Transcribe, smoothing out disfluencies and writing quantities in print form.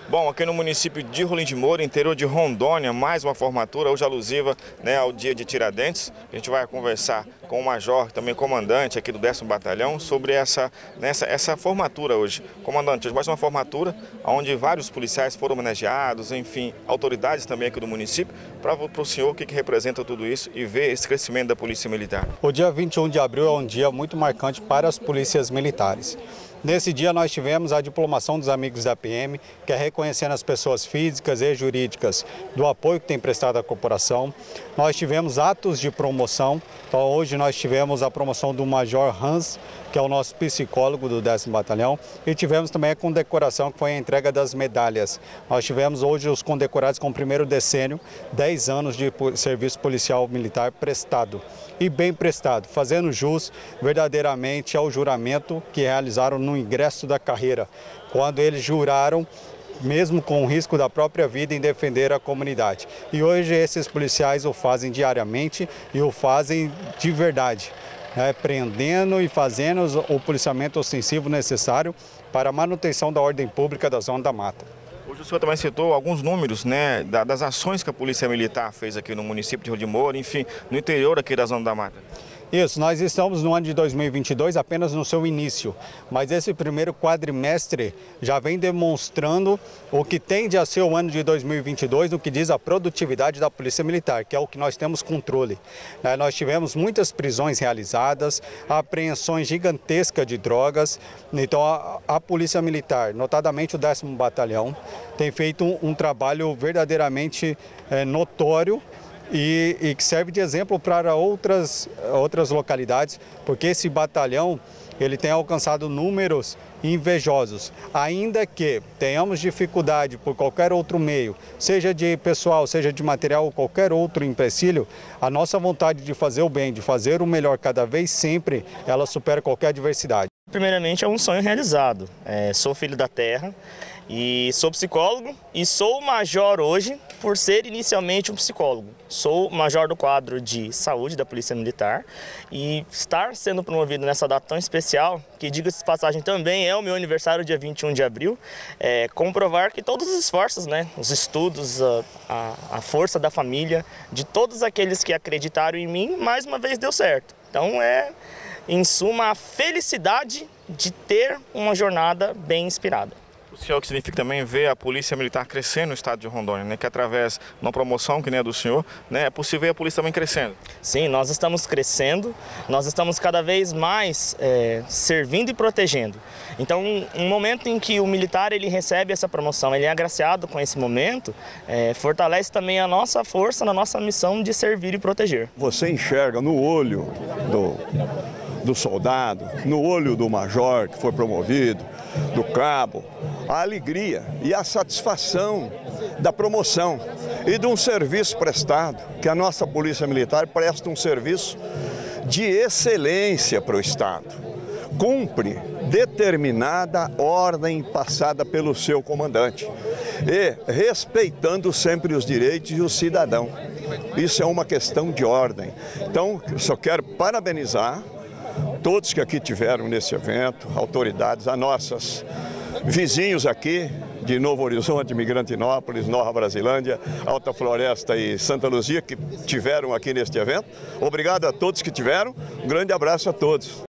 Bom, aqui no município de Rolim de Moura, interior de Rondônia, mais uma formatura, hoje alusiva, ao dia de Tiradentes. A gente vai conversar com o major, também comandante aqui do 10º Batalhão, sobre essa formatura hoje. Comandante, hoje mais uma formatura onde vários policiais foram homenageados, enfim, autoridades também aqui do município, para o senhor o que representa tudo isso e ver esse crescimento da Polícia Militar. O dia 21 de abril é um dia muito marcante para as polícias militares. Nesse dia nós tivemos a diplomação dos amigos da PM, que é reconhecendo as pessoas físicas e jurídicas do apoio que tem prestado à corporação. Nós tivemos atos de promoção, então hoje nós tivemos a promoção do Major Hans, que é o nosso psicólogo do 10º Batalhão, e tivemos também a condecoração, que foi a entrega das medalhas. Nós tivemos hoje os condecorados com o primeiro decênio, 10 anos de serviço policial militar prestado, e bem prestado, fazendo jus verdadeiramente ao juramento que realizaram no ingresso da carreira, quando eles juraram, mesmo com o risco da própria vida, em defender a comunidade. E hoje esses policiais o fazem diariamente e o fazem de verdade, prendendo e fazendo o policiamento ostensivo necessário para a manutenção da ordem pública da Zona da Mata. Hoje o senhor também citou alguns números, das ações que a Polícia Militar fez aqui no município de Rolim de Moura, enfim, no interior aqui da Zona da Mata. Isso, nós estamos no ano de 2022 apenas no seu início, mas esse primeiro quadrimestre já vem demonstrando o que tende a ser o ano de 2022 no que diz a produtividade da Polícia Militar, que é o que nós temos controle. Nós tivemos muitas prisões realizadas, apreensões gigantescas de drogas, então a Polícia Militar, notadamente o 10º Batalhão, tem feito um trabalho verdadeiramente notório, e que serve de exemplo para outras localidades, porque esse batalhão ele tem alcançado números invejosos. Ainda que tenhamos dificuldade por qualquer outro meio, seja de pessoal, seja de material ou qualquer outro empecilho, a nossa vontade de fazer o bem, de fazer o melhor cada vez sempre, ela supera qualquer adversidade. Primeiramente é um sonho realizado. Sou filho da terra e sou psicólogo e sou major hoje por ser inicialmente um psicólogo. Sou major do quadro de saúde da Polícia Militar e estar sendo promovido nessa data tão especial, que diga-se de passagem também é o meu aniversário, dia 21 de abril, comprovar que todos os esforços, os estudos, a força da família, de todos aqueles que acreditaram em mim, mais uma vez deu certo. Então em suma, a felicidade de ter uma jornada bem inspirada. O senhor que significa também ver a Polícia Militar crescendo no estado de Rondônia, que através de uma promoção que nem a do senhor, é possível ver a polícia também crescendo. Sim, nós estamos crescendo, nós estamos cada vez mais servindo e protegendo. Então, um momento em que o militar ele recebe essa promoção, ele é agraciado com esse momento, fortalece também a nossa força na nossa missão de servir e proteger. Você enxerga no olho do soldado, no olho do major que foi promovido, do cabo, a alegria e a satisfação da promoção e de um serviço prestado, que a nossa Polícia Militar presta um serviço de excelência para o Estado. Cumpre determinada ordem passada pelo seu comandante e respeitando sempre os direitos do cidadão. Isso é uma questão de ordem. Então, eu só quero parabenizar todos que aqui tiveram nesse evento, autoridades, a nossos vizinhos aqui de Novo Horizonte, Migrantinópolis, Nova Brasilândia, Alta Floresta e Santa Luzia, que tiveram aqui neste evento. Obrigado a todos que tiveram, um grande abraço a todos.